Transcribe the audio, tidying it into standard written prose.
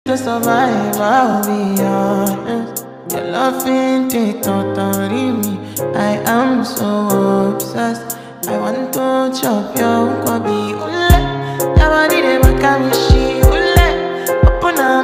to survive, I'll be honest. Your love ain't it, totally me. I am so obsessed. I want to chop your kwabi.